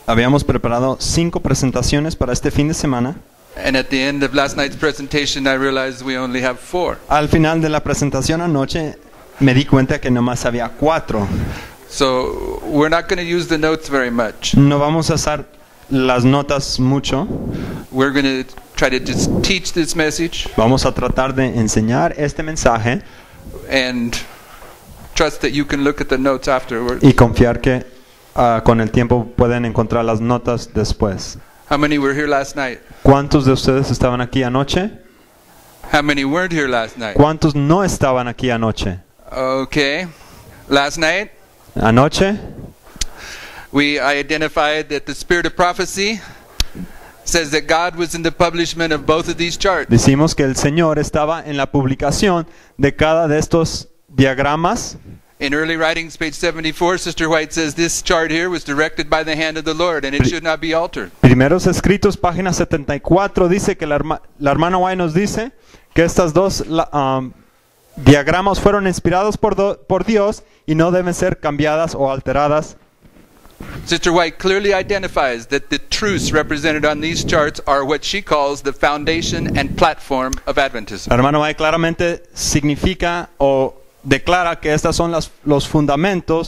Habíamos preparado 5 presentaciones para este fin de semana. And at the end of last night's presentation, I realized we only have 4. Al final de la presentación anoche me di cuenta que nomás había 4. So we're not going to use the notes very much. No vamos a usar las notas mucho. We're going to try to just teach this message Vamos a tratar de enseñar este mensaje and trust that you can look at the notes afterwards. y confiar que con el tiempo pueden encontrar las notas después. How many were here last night? ¿Cuántos de ustedes estaban aquí anoche? How many weren't here last night? ¿Cuántos no estaban aquí anoche? Okay. Last night, Anoche I identified that the spirit of prophecy says that God was in the publishment of both of these charts. decimos que el Señor estaba en la publicación de cada de estos diagramas. In early writings, page 74, Sister White says this chart here was directed by the hand of the Lord and it should not be altered. Primeros Escritos, página 74, dice que la hermana White nos dice que estas dos diagramas fueron inspirados por Dios y no deben ser cambiadas o alteradas. Sister White clearly identifies that the truths represented on these charts are what she calls the foundation and platform of Adventism. La hermana White claramente significa o declara que estas son los fundamentos,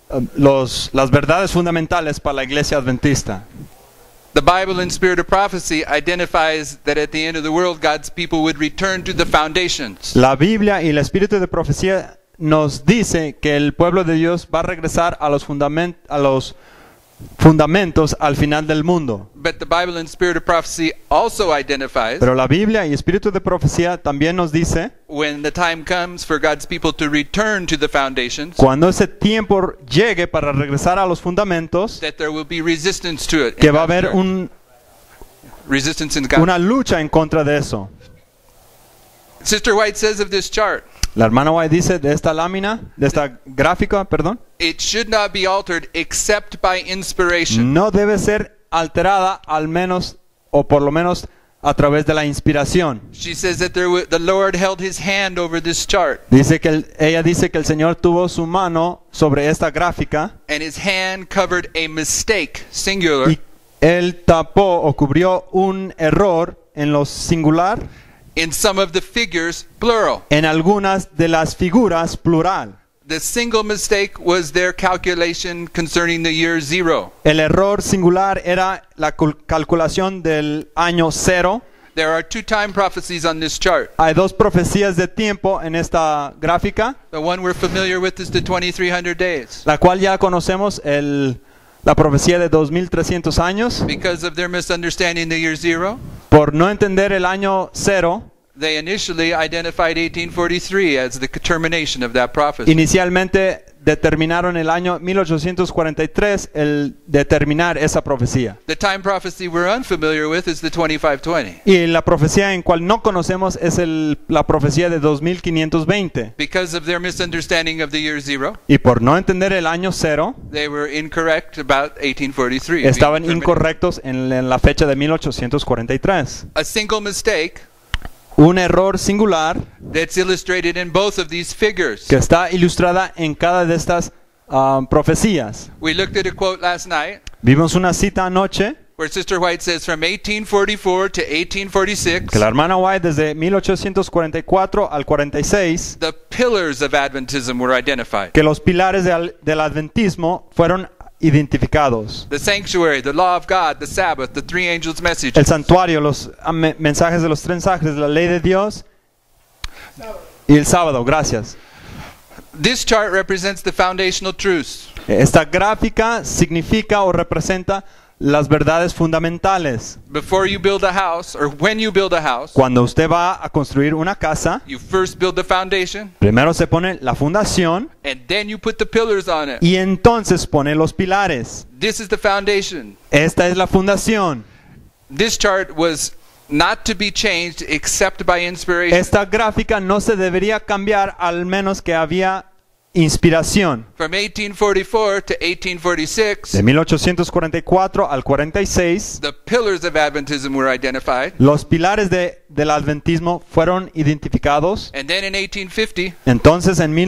las verdades fundamentales para la iglesia adventista. The Bible in Spirit of Prophecy identifies that at the end of the world, God's people would return to the foundations. La Biblia y el Espíritu de Profecía nos dice que el pueblo de Dios va a regresar a los fundamentos al final del mundo. But the Bible in Spirit of Prophecy also identifies Pero la Biblia y Espíritu de Profecía también nos dice when the time comes for God's people to return to the foundations, cuando ese tiempo llegue para regresar a los fundamentos, that there will be resistance to it. que va a haber resistance in God. una lucha en contra de eso. Sister White says of this chart, La hermana White dice de esta lámina, de esta gráfica, perdón, it should not be altered except by inspiration. no debe ser alterada al menos o por lo menos a través de la inspiración. She says that the Lord held his hand over this chart, Dice que ella dice que el Señor tuvo su mano sobre esta gráfica and his hand covered a mistake, singular, y él tapó o cubrió un error en lo singular, in some of the figures, plural. en algunas de las figuras plural. The single mistake was their calculation concerning the year 0. El error singular era la calculación del año 0. There are 2 time prophecies on this chart. Hay 2 profecías de tiempo en esta gráfica, The one we're familiar with is the 2300 days. la cual ya conocemos, la profecía de 2300 años. Because of their misunderstanding the year 0, Por no entender el año 0, they initially identified 1843 as the termination of that prophecy. inicialmente determinaron el año 1843 el determinar esa profecía. The time prophecy we're unfamiliar with is the 2520. Y la profecía en cual no conocemos es la profecía de 2520. Because of their misunderstanding of the year 0, Y por no entender el año 0, they were incorrect about 1843. estaban being terminated. incorrectos en la fecha de 1843. A single mistake Un error singular that's illustrated in both of these figures. que está ilustrada en cada de estas profecías. We looked at a quote last night Vimos una cita anoche where Sister White says from 1844 to 1846, que la hermana White desde 1844 al 46 the pillars of Adventism were identified. que los pilares del adventismo fueron identificados. The sanctuary, the law of God, the Sabbath, the 3 angels' messages. El santuario, los mensajes de los 3 ángeles, la ley de Dios y el sábado. Gracias. This chart represents the foundational truths. Esta gráfica significa o representa las verdades fundamentales. Before you build a house, or when you build a house, Cuando usted va a construir una casa, you first build the foundation, primero se pone la fundación and then you put the pillars on it. y entonces pone los pilares. This is the foundation. Esta es la fundación. This chart was not to be changed except by inspiration. Esta gráfica no se debería cambiar al menos que había inspiración. From 1844 to 1846, De 1844 al 46, the pillars of Adventism were identified. los pilares del adventismo fueron identificados. And then in 1850, Entonces, en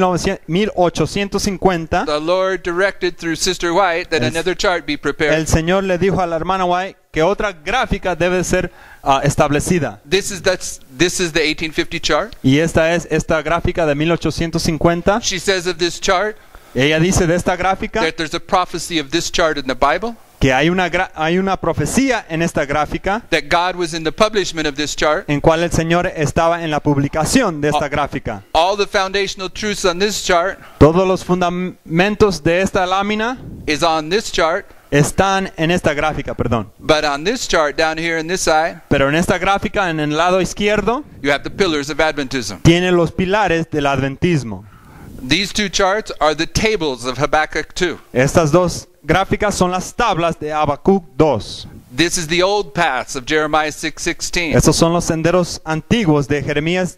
1850, the Lord directed through Sister White that another chart be el prepared. Señor le dijo a la hermana White que otra gráfica debe ser establecida. This is the 1850 chart. Y esta gráfica de 1850. She says of this chart Ella dice de esta gráfica that there's a prophecy of this chart in the Bible, que hay una profecía en esta gráfica, that God was in the publishment of this chart. en cual el Señor estaba en la publicación de esta gráfica. All the foundational truths on this chart Todos los fundamentos de esta lámina is on this chart, están en esta gráfica, perdón. but on this chart down here in this side, Pero en esta gráfica, en el lado izquierdo, you have the pillars of Adventism. tiene los pilares del adventismo. These two charts are the tables of Habakkuk 2. Estas dos gráficas son las tablas de Habacuc 2. This is the old paths of Jeremiah 6:16. Estos son los senderos antiguos de Jeremías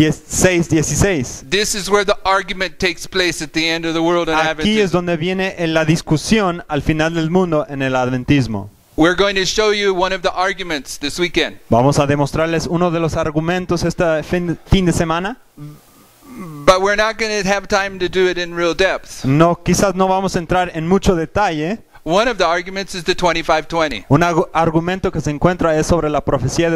6:16. This is where the argument takes place at the end of the world in Aquí es Adventism. donde viene la discusión al final del mundo en el adventismo. We're going to show you one of the arguments this weekend. Vamos a demostrarles uno de los argumentos este fin de semana. But we're not going to have time to do it in real depth. Quizás no vamos a entrar en mucho detalle. One of the arguments is the 2520. Un argumento que se encuentra es sobre la profecía de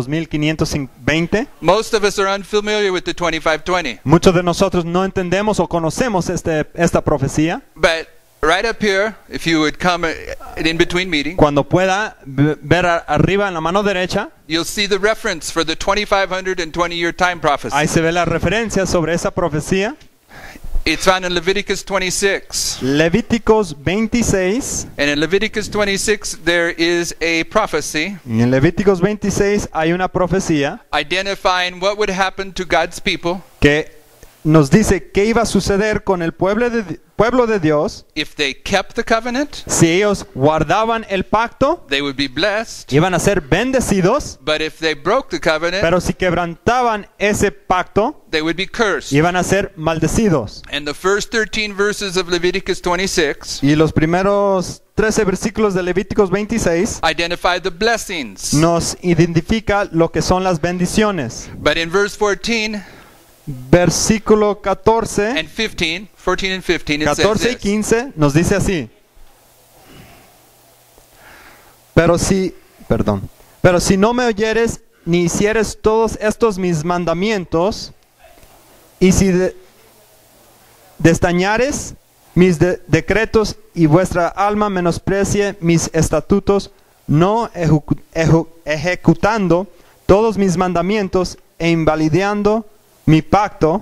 2520. Most of us are unfamiliar with the 2520. Muchos de nosotros no entendemos o conocemos esta profecía. But right up here, if you would come in between meetings, Cuando pueda ver arriba en la mano derecha, you'll see the reference for the 2520-year time prophecy. ahí se ve la referencia sobre esa profecía. It's found in Leviticus 26. Levíticos 26. And in Leviticus 26, there is a prophecy Y en Levíticos 26 hay una profecía identifying what would happen to God's people que nos dice qué iba a suceder con el pueblo de Dios if they kept the covenant. si ellos guardaban el pacto. They would be blessed. Iban a ser bendecidos, But if they broke the covenant, pero si quebrantaban ese pacto, they would be cursed. iban a ser maldecidos. And the first 13 verses of Leviticus 26 Y los primeros 13 versículos de Levíticos 26 identify the blessings. nos identifica lo que son las bendiciones. But in verse 14 Versículo 14 and 15, 14 and 15, it 14 y says this. 15 nos dice así. Pero si no me oyeres ni hicieres todos estos mis mandamientos, y si desdañares mis decretos y vuestra alma menosprecie mis estatutos, no ejecutando todos mis mandamientos e invalidando mi pacto,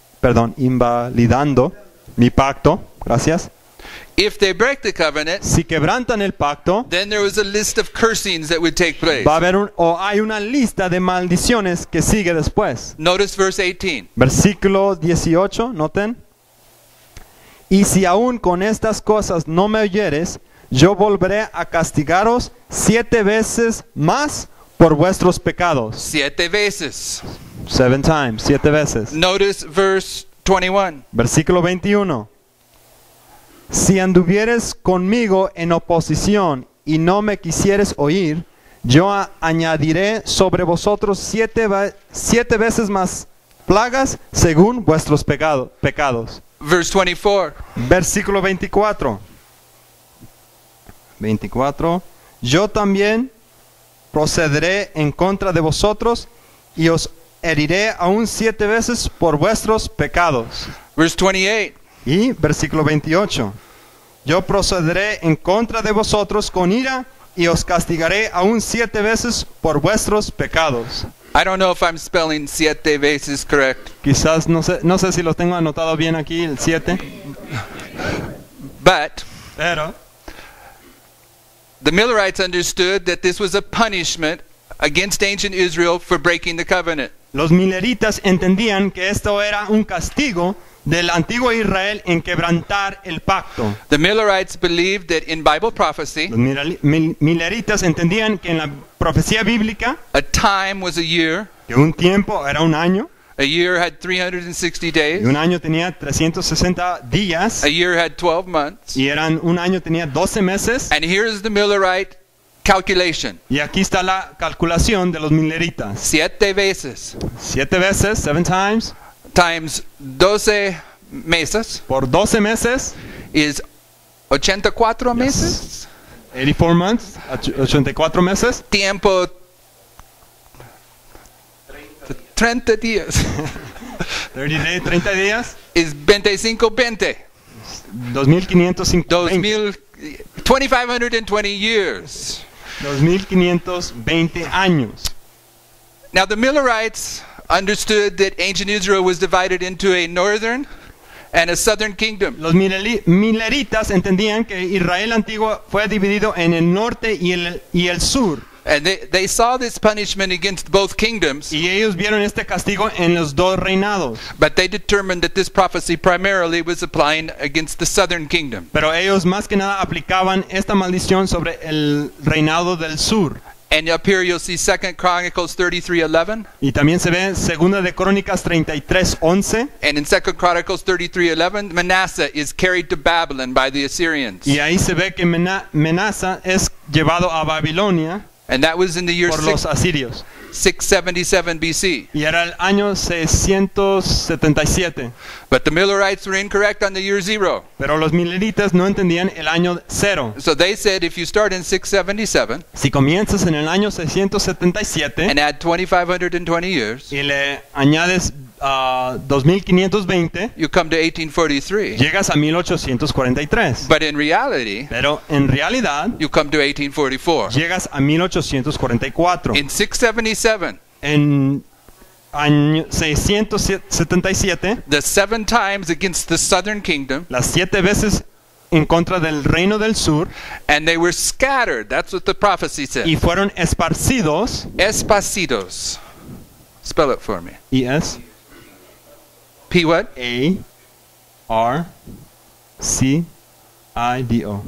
gracias. If they break the covenant, Si quebrantan el pacto, then there was a list of cursings that would take place. va a haber hay una lista de maldiciones que sigue después. Notice verse 18. Versículo 18, noten. Y si aún con estas cosas no me oyeres, yo volveré a castigaros 7 veces más por vuestros pecados. 7 veces. 7 times, 7 veces. Notice verse 21. Versículo 21. Si anduvieres conmigo en oposición y no me quisieres oír, yo añadiré sobre vosotros 7 veces más plagas según vuestros pecados. Verse 24. Versículo 24. Yo también procederé en contra de vosotros y os heriré aún 7 veces por vuestros pecados. Verse 28. Y versículo 28. Yo procederé en contra de vosotros con ira y os castigaré aún 7 veces por vuestros pecados. I don't know if I'm spelling 7 veces correct. Quizás no sé si lo tengo anotado bien aquí, el 7. But Pero the Millerites understood that this was a punishment against ancient Israel for breaking the covenant. los mileritas entendían que esto era un castigo del antiguo Israel en quebrantar el pacto. The Millerites believed that in Bible prophecy, Los mileritas entendían que en la profecía bíblica a time was a year, que un tiempo era un año, A year had 360 y days. un año tenía 360 días, A year had 12 months. y un año tenía 12 meses. And here's the Millerite calculation. Y aquí está la calculación de los mileritas. 7 veces 7 veces, 7 times, times 12 meses por 12 meses, is 84 meses. 84 months, 84 meses, Tiempo 30 días 30 days, 30 días, is 2520. 2550, 2,520 years. 2520 años. Now the Millerites understood that ancient Israel was divided into a northern and a southern kingdom. Los mileritas entendían que Israel antiguo fue dividido en el norte y el sur. And they saw this punishment against both kingdoms, Y ellos vieron este castigo en los dos reinados. but they determined that this prophecy primarily was applying against the southern kingdom. Pero ellos más que nada aplicaban esta maldición sobre el reinado del sur. And up here you'll see 2 Chronicles 33:11. Y también se ve segunda de Crónicas 33:11. And in 2 Chronicles 33:11, Manasseh is carried to Babylon by the Assyrians. Y ahí se ve que Menasa es llevado a Babilonia And that was in the year por los asirios. 677 BC. Y era el año 677. But the Millerites were incorrect on the year 0. Pero los mileritas no entendían el año 0. So they said if you start in 677 Si comienzas en el año 677 and add 2,520 years, y le añades 2520, you come to 1843. llegas a 1843. But in reality, Pero en realidad you come to 1844. llegas a 1844. In 677, En año 677, the 7 times against the southern kingdom, las 7 veces en contra del reino del sur, and they were scattered. That's what the prophecy said. y fueron esparcidos. Esparcidos. Spell it for me. Y es P what? A-R-C-I-D-O.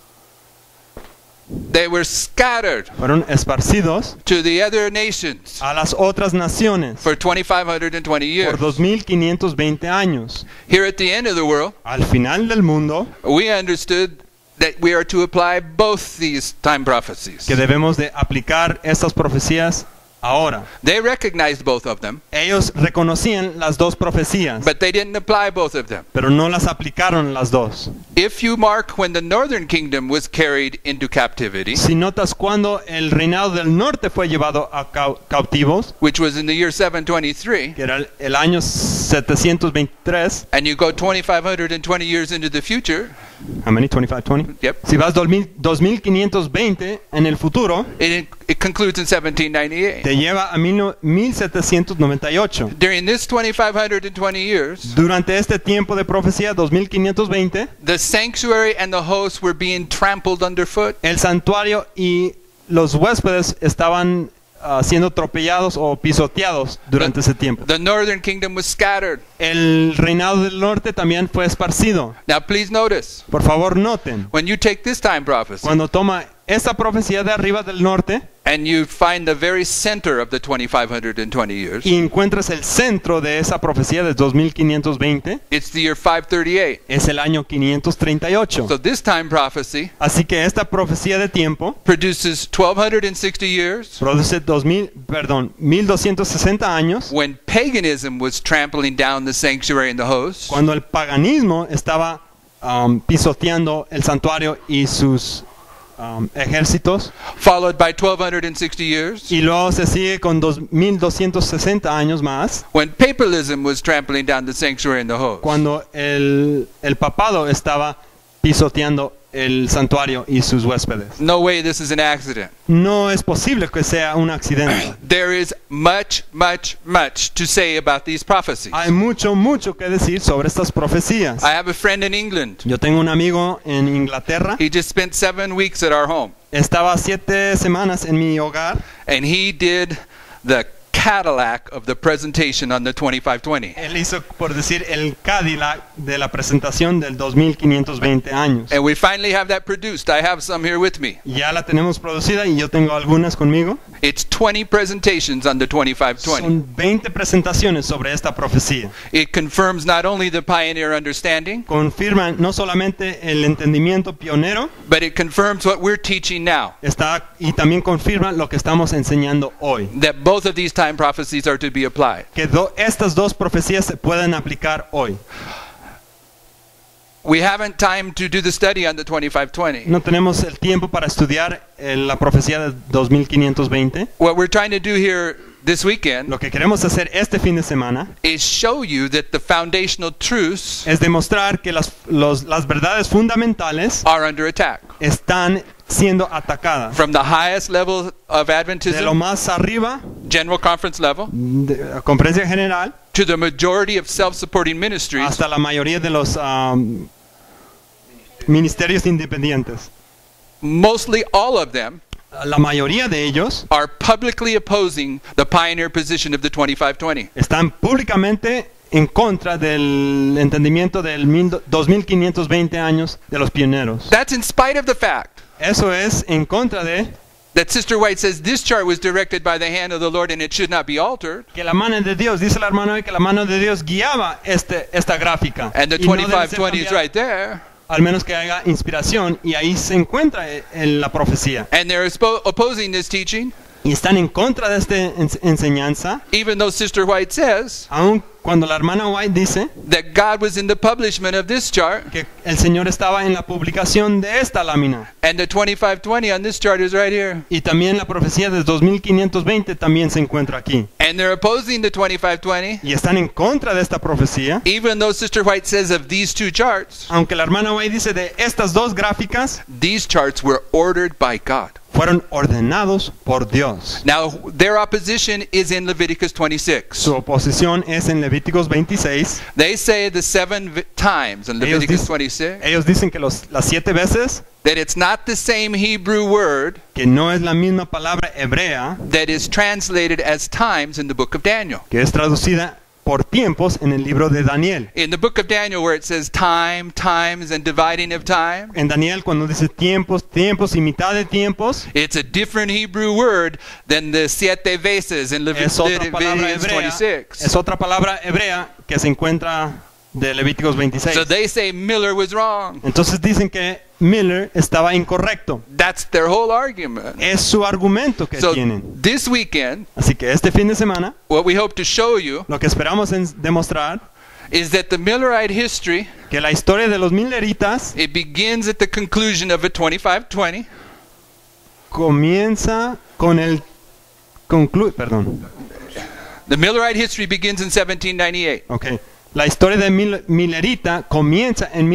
They were scattered Fueron esparcidos to the other nations a las otras naciones for 2,520 por years. 2520 años. Here at the end of the world, Al final del mundo, we understood that we are to apply both these time prophecies. que debemos de aplicar estas profecías ahora. They recognized both of them, Ellos reconocían las dos profecías, but they didn't apply both of them. pero no las aplicaron las dos. If you mark when the northern kingdom was carried into captivity, Si notas cuando el reinado del norte fue llevado a cautivos, which was in the year 723, que era el año 723, and you go 2,520 years into the future, how many? 2520? yep, Si vas 2520 en el futuro, it concludes in 1798. te lleva a 1798. During this 2,520 years, Durante este tiempo de profecía 2520, the sanctuary and the host were being trampled underfoot. el santuario y los huéspedes estaban siendo atropellados o pisoteados durante ese tiempo. The northern kingdom was scattered. El reinado del norte también fue esparcido. Now please notice, Por favor, noten, when you take this time prophecy cuando toma esta profecía de arriba del norte and you find the very center of the 2,520 years, y encuentras el centro de esa profecía de 2520, it's the year 538. es el año 538. So this time prophecy Así que esta profecía de tiempo produces 1,260 years produce 1260 años, when paganism was trampling down the sanctuary and the host, cuando el paganismo estaba pisoteando el santuario y sus ejércitos, followed by 1,260 years y luego se sigue con 2260 años más, when papalism was trampling down the sanctuary and the host. cuando el papado estaba pisoteando el santuario y sus huéspedes. No way this is an accident. No es posible que sea un accidente. There is much, much, much to say about these prophecies. Hay mucho que decir sobre estas profecías. I have a friend in England. Yo tengo un amigo en Inglaterra. He just spent 7 weeks at our home, Estaba 7 semanas en mi hogar and he did the Cadillac of the presentation on the 2520. Él hizo, por decir, el Cadillac de la presentación del 2520 años. And we finally have that produced. I have some here with me. Ya la tenemos producida y yo tengo algunas conmigo. It's 20 presentations on the 2520. Son 20 presentaciones sobre esta profecía. It confirms not only the pioneer understanding, Confirman no solamente el entendimiento pionero, but it confirms what we're teaching now. y también confirma lo que estamos enseñando hoy. That both of these time prophecies are to be applied. Que estas dos profecías se pueden aplicar hoy. We haven't time to do the study on the 2520. No tenemos el tiempo para estudiar la profecía de 2520. What we're trying to do here this weekend Lo que queremos hacer este fin de semana is show you that the foundational truths es demostrar que las verdades fundamentales are under attack. están siendo atacadas. From the highest level of De lo Adventism, más arriba, general conference level, conferencia general, to the majority of self-supporting ministries, hasta la mayoría de los ministerios independientes. mostly all of them La mayoría de ellos are publicly opposing the pioneer position of the 2520. están públicamente en contra del entendimiento del 2520 años de los pioneros. That's in spite of the fact Eso es en contra de that Sister White says this chart was directed by the hand of the Lord and it should not be altered. que la mano de Dios, dice la hermana hoy que la mano de Dios guiaba esta gráfica. And the Y no debe ser 2520 is cambiada, right there. al menos que haya inspiración, y ahí se encuentra en la profecía. And they're opposing this teaching, Y están en contra de esta enseñanza, even though Sister White says aun cuando la hermana White dice that God was in the publishment of this chart, que el Señor estaba en la publicación de esta lámina. and the 2520 on this chart is right here. Y también la profecía de 2520 también se encuentra aquí. And they're opposing the 2520, Y están en contra de esta profecía, even though Sister White says of these two charts, aunque la hermana White dice de estas dos gráficas these charts were ordered by God. fueron ordenados por Dios. Now, their opposition is in Leviticus 26. Su oposición es en Levíticos 26. They say the times in Leviticus 26 Ellos dicen que las 7 veces that it's not the same Hebrew word que no es la misma palabra hebrea that is translated as times in the book of Daniel. que es traducida por tiempos en el libro de Daniel. In the book of Daniel, where it says time, times, and dividing of time, En Daniel, cuando dice tiempos, tiempos y mitad de tiempos, it's a different Hebrew word than the siete veces in es otra palabra Leviticus hebrea. 26. Es otra palabra hebrea que se encuentra de Levíticos 26. So they say Miller was wrong. Entonces dicen que Miller estaba incorrecto. That's their whole argument. Es su argumento que So tienen. this weekend, Así que este fin de semana, what we hope to show you lo que esperamos demostrar is that the Millerite history, que la historia de los Milleritas it begins at the conclusion of a 2520. comienza con el The Millerite history begins in 1798. Okay. La historia de Millerita comienza en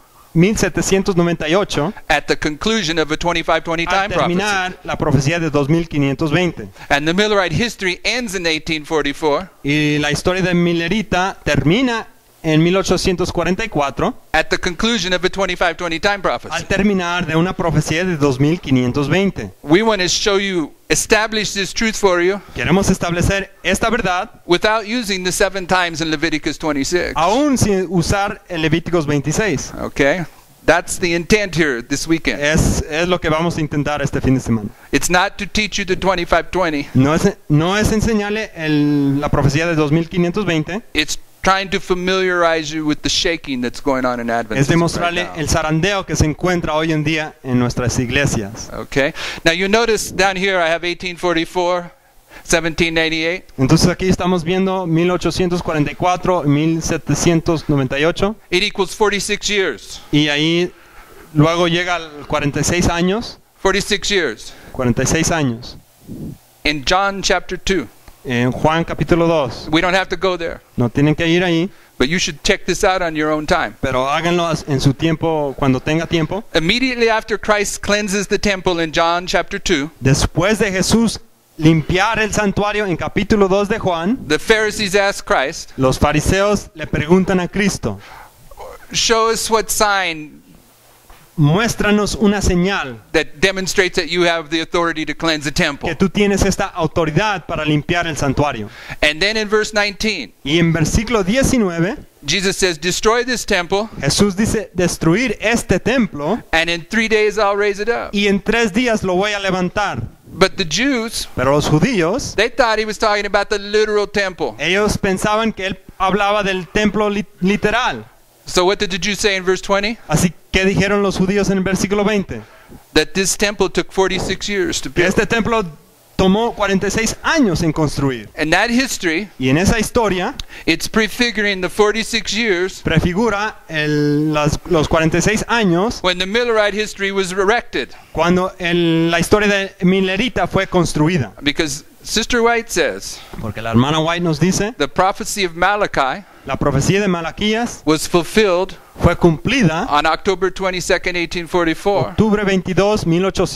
1798 at the conclusion of a 2520 al time prophecy. terminar la profecía de 2520. And the Millerite history ends in 1844 Y la historia de Millerita termina en 1844 at the conclusion of a 2520 time prophecy. al terminar de una profecía de 2520. We want to show you, establish this truth for you Queremos establecer esta verdad without using the 7 times in Leviticus 26. aún sin usar el Levíticos 26. Okay? That's the intent here this weekend. Es lo que vamos a intentar este fin de semana. It's not to teach you the 2520. No es enseñarle la profecía de 2520. It's trying to familiarize you with the shaking that's going on in Advent. Es demostrarle el zarandeo que se encuentra hoy en día en nuestras iglesias. Okay. Now you notice down here I have 1844, 1798. Entonces aquí estamos viendo 1844, 1798 It equals 46 years. y ahí luego llega al 46 años. 46 years. 46 años. In John chapter 2. En Juan capítulo 2. We don't have to go there, No tienen que ir ahí, but you should check this out on your own time. pero háganlo en su tiempo, cuando tenga tiempo. Immediately after Christ cleanses the temple in John chapter 2, Después de Jesús limpiar el santuario en capítulo 2 de Juan, the Pharisees ask Christ, los fariseos le preguntan a Cristo, show us what sign muéstranos una señal that demonstrates that you have the authority to cleanse the temple. que tú tienes esta autoridad para limpiar el santuario. And then in verse 19, Y en versículo 19, Jesus says, destroy this temple, Jesús dice, destruir este templo and in 3 days I'll raise it up. y en 3 días lo voy a levantar. But the Jews, Pero los judíos, they thought he was talking about the literal temple. ellos pensaban que él hablaba del templo literal. So what did the Jews say in verse 20? Así que dijeron los judíos en el versículo 20, That this temple took 46 years to que build. este templo tomó 46 años en construir. And that history, Y en esa historia it's prefiguring the 46 years prefigura los 46 años when the Millerite history was erected. cuando la historia de Milerita fue construida. Because Sister White says, Porque la hermana White nos dice, the prophecy of Malachi la profecía de Malaquías was fulfilled fue cumplida on October 22nd, 1844. octubre 22,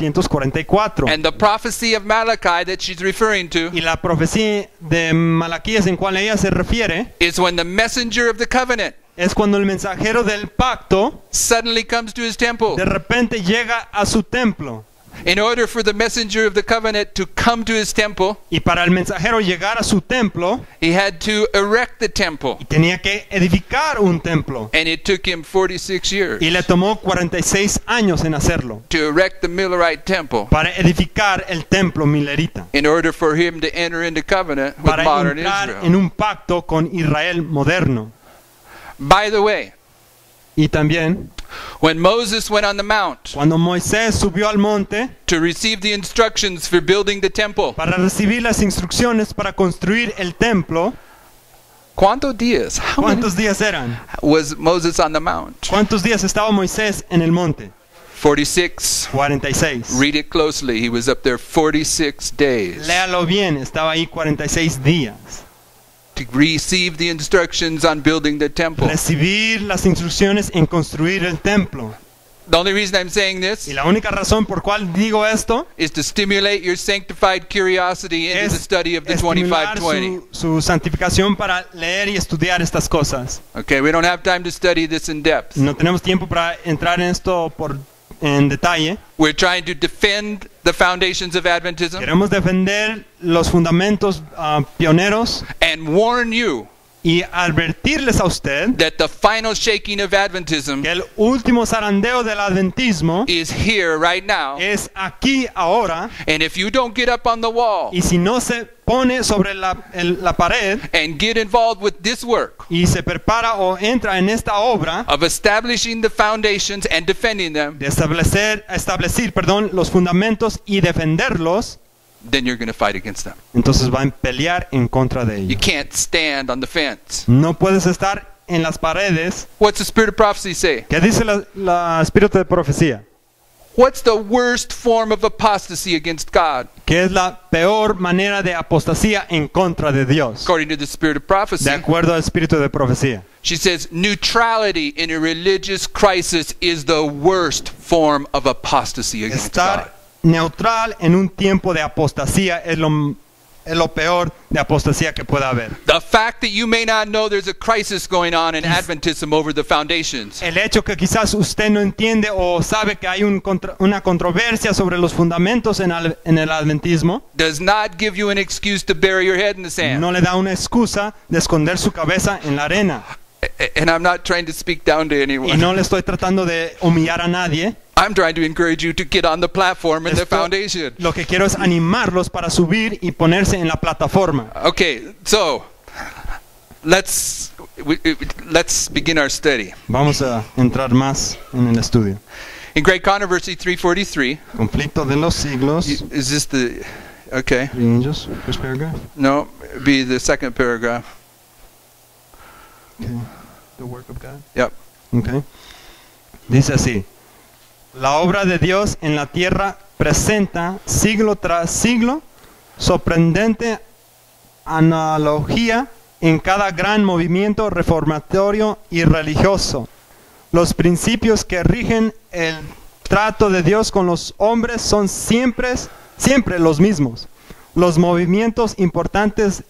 1844. And the prophecy of Malachi that she's referring to Y la profecía de Malaquías en cual ella se refiere is when the messenger of the covenant es cuando el mensajero del pacto suddenly comes to his temple. de repente llega a su templo. In order for the messenger of the covenant to come to his temple, Y para el mensajero llegar a su templo, he had to erect the temple. tenía que edificar un templo. And it took him 46 years Y le tomó 46 años en hacerlo, to erect the Millerite temple para edificar el templo milerita, in order for him to enter into covenant with para modern entrar en Israel. un pacto con Israel moderno. By the way, Y también, when Moses went on the mount cuando Moisés subió al monte to receive the instructions for building the temple, para recibir las instrucciones para construir el templo, ¿cuántos días? How many ¿cuántos días eran? was Moses on the mount? ¿Cuántos días estaba Moisés en el monte? 46. 46. Read it closely. He was up there 46 days Léalo bien, estaba ahí 46 días. to receive the instructions on building the temple. Recibir las instrucciones en construir el templo. The only reason I'm saying Y this la única razón por cual digo esto is to stimulate your sanctified curiosity into the es study of the estimular 2520. su santificación para leer y estudiar estas cosas. Okay, we don't have time to study this in depth. No tenemos tiempo para entrar en esto en detalle. We're trying to defend the foundations of Adventism Queremos defender los fundamentos pioneros and warn you y advertirles a usted that the final shaking of Adventism que el último zarandeo del adventismo is here right now. es aquí ahora, And if you don't get up on the wall y si no se pone sobre la pared and get involved with this work y se prepara o entra en esta obra of establishing the foundations and defending them, de establecer los fundamentos y defenderlos, then you're going to fight against them. entonces van a pelear en contra de You ellos. can't stand on the fence. No puedes estar en las paredes. What's the spirit of prophecy say? ¿Qué dice la espíritu de profecía? What's the worst form of apostasy against God? Que es la peor manera de apostasía en contra de Dios, According to the spirit of prophecy, de acuerdo al espíritu de profecía. she says neutrality in a religious crisis is the worst form of apostasy against God. Estar neutral en un tiempo de apostasía es lo peor de apostasía que pueda haber. The fact that you may not know there's a crisis going on in Adventism over the foundations El hecho que quizás usted no entiende o sabe que hay una controversia sobre los fundamentos en el adventismo, does not give you an excuse to bury your head in the sand. no le da una excusa de esconder su cabeza en la arena. And I'm not trying to speak down to Y anyone. no le estoy tratando de humillar a nadie. I'm trying to encourage you to get on the platform and the Esto- foundation. Lo que quiero es animarlos para subir y ponerse en la plataforma. Okay, so let's begin our study. Vamos a entrar más en el estudio. In Great Controversy 343, Conflicto de los siglos. is this the okay? Three angels, first paragraph. No, it'd be the second paragraph. Okay. The work of God. Yep. Okay. Dice así: la obra de Dios en la tierra presenta siglo tras siglo sorprendente analogía en cada gran movimiento reformatorio y religioso. Los principios que rigen el trato de Dios con los hombres son siempre los mismos. Los movimientos importantes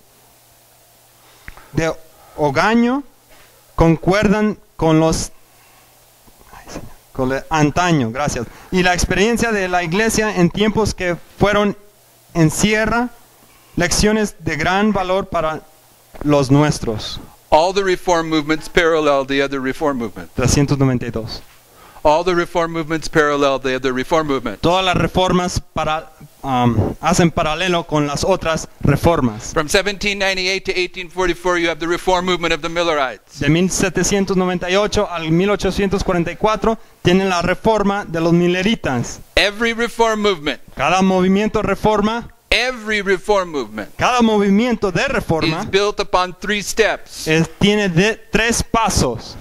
de Ogaño concuerdan con los antaño, gracias. Y la experiencia de la iglesia en tiempos que fueron encierra lecciones de gran valor para los nuestros. All the reform movements parallel the other reform movement. 392. All the reform movements parallel the other reform movement. Todas las reformas hacen paralelo con las otras reformas. From 1798 to 1844, you have the reform movement of the Millerites. De 1798 al 1844 tienen la reforma de los milleritas. Every reform movement, Cada movimiento reforma, cada movimiento de is reforma built upon 3 steps. tiene 3 pasos.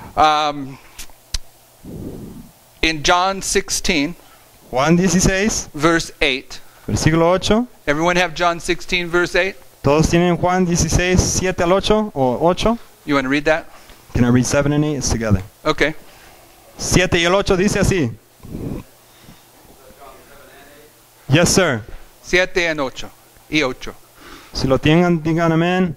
In John 16, Juan 16, verse 8. versículo 8. Everyone have John 16, verse 8? Todos tienen Juan 16, 7 al 8 o 8. You want to read that? Can I read 7 and 8? It's together. Okay. 7 y el 8 dice así. Yes, sir. 7 and 8. Y 8. Si lo tienen, digan amén.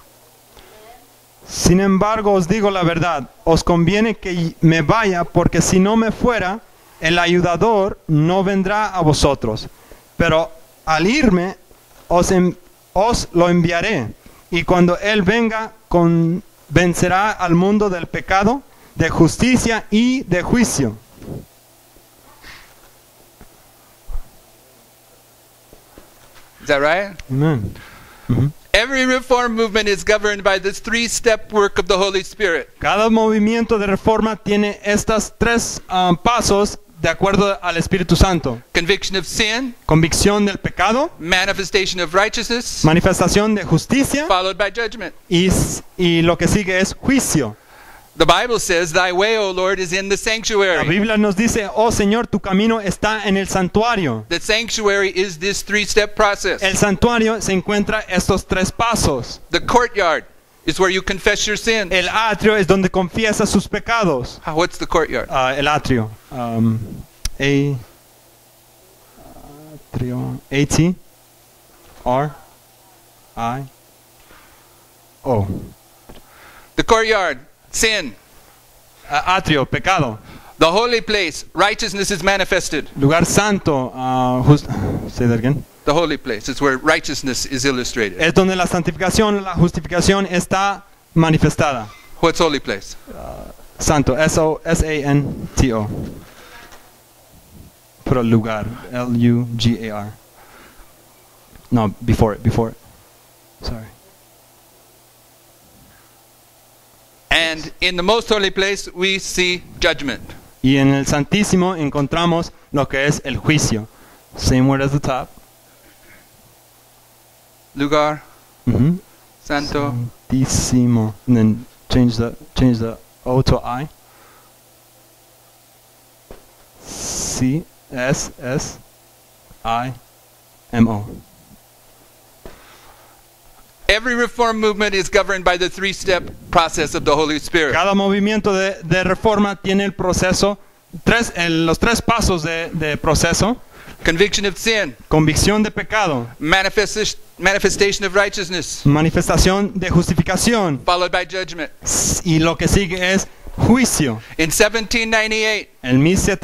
Sin embargo, os digo la verdad, os conviene que me vaya, porque si no me fuera, el ayudador no vendrá a vosotros. Pero al irme, os lo enviaré. Y cuando Él venga, convencerá al mundo del pecado, de justicia y de juicio. Is that right? Amen. Every reform movement is governed by this 3-step work of the Holy Spirit. Cada movimiento de reforma tiene estos 3 pasos de acuerdo al Espíritu Santo. Conviction of sin, Convicción del pecado, manifestation of righteousness, manifestación de justicia followed by judgment. y lo que sigue es juicio. The Bible says, "Thy way, O Lord, is in the La sanctuary." Biblia nos dice, oh Señor, tu camino está en el santuario. The sanctuary is this 3-step process. El santuario se encuentra estos 3 pasos. The courtyard is where you confess your sins. El atrio es donde confiesa sus pecados. What's the courtyard? El atrio. Atrio. A-T-R-I-O. The courtyard, sin. Atrio, pecado. The holy place, righteousness is manifested. Lugar santo. Say that again. The holy place is where righteousness is illustrated. Es donde la santificación, la justificación está manifestada. What's holy place? Santo, S-O-S-A-N-T-O. Pero lugar, L-U-G-A-R. No, before it. Sorry. And in the most holy place, we see judgment. Y en el Santísimo encontramos lo que es el juicio. Same word as the top. Lugar, santo. Santísimo. And then change the O to I. C-S-S-I-M-O. Every reform movement is governed by the 3-step process of the Holy Spirit. Cada movimiento de reforma tiene el proceso, los 3 pasos de proceso. Conviction of sin, Convicción de pecado, manifestation of righteousness, manifestación de justificación, followed by judgment. y lo que sigue es juicio. In 1798, En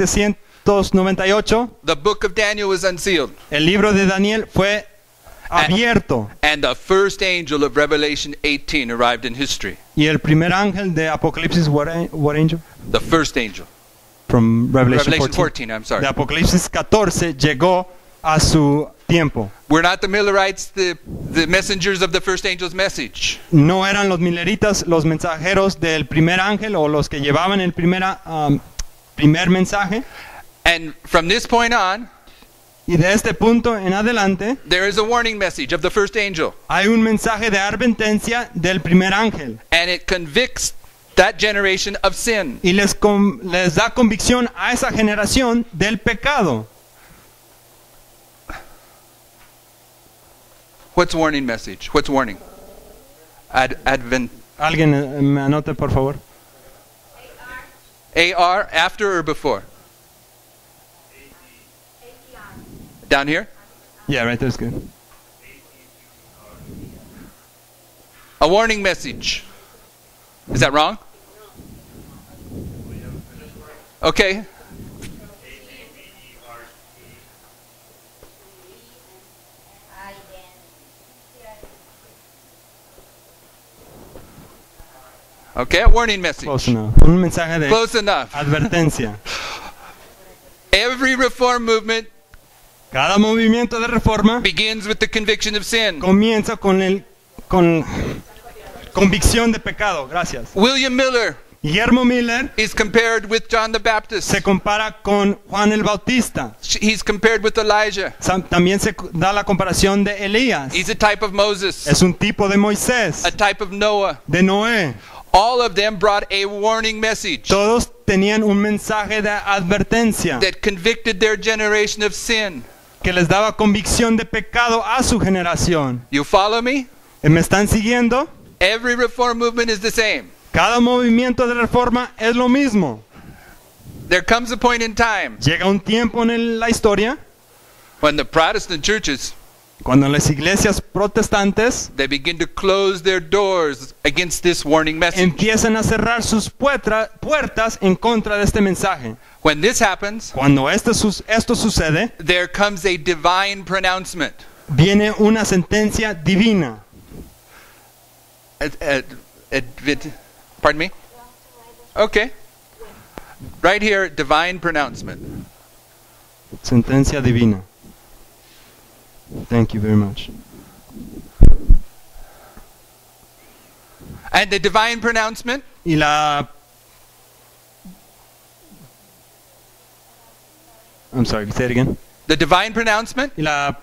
1798, the book of Daniel was unsealed, el libro de Daniel fue abierto and the first angel of Revelation 18 arrived in history. y el primer ángel de Apocalipsis, what angel? The first angel. From Revelation 14, I'm sorry. De Apocalipsis 14 llegó a su tiempo. We're not the Millerites, the messengers of the first angel's message. No eran los mileritas los mensajeros del primer ángel o los que llevaban el primer mensaje. And from this point on, Y de este punto en adelante there is a warning message of the first angel. hay un mensaje de advertencia del primer ángel. And it convicts that generation of sin. Y les da convicción a esa generación del pecado. What's warning message? What's warning? Advent. Alguien me anote, por favor. AR, after or before? Down here? Yeah, right there's good. A warning message. Is that wrong? Okay. Okay, a warning message. Close enough. Un mensaje de Close enough. advertencia. Every reform movement Cada movimiento de reforma begins with the conviction of sin. comienza con convicción de pecado. Gracias. William Miller Guillermo Miller is compared with John the Baptist. se compara con Juan el Bautista. He's compared with Elijah. También se da la comparación de Elías. He's a type of Moses, Es un tipo de Moisés, a type of Noah. de Noé. All of them brought a warning message Todos tenían un mensaje de advertencia that convicted their generation of sin. que les daba convicción de pecado a su generación. You follow me? ¿Me están siguiendo? Every reform movement is the same. Cada movimiento de reforma es lo mismo. There comes a point in time Llega un tiempo en la historia when the Protestant churches, cuando las iglesias protestantes they begin to close their doors against this warning message. empiezan a cerrar sus puertas en contra de este mensaje. When this happens, Cuando esto sucede, there comes a divine pronouncement. viene una sentencia divina. Pardon me? Okay. Right here, divine pronouncement. Sentencia divina. Thank you very much. And the divine pronouncement Y I'm sorry, say it again. The divine pronouncement Y la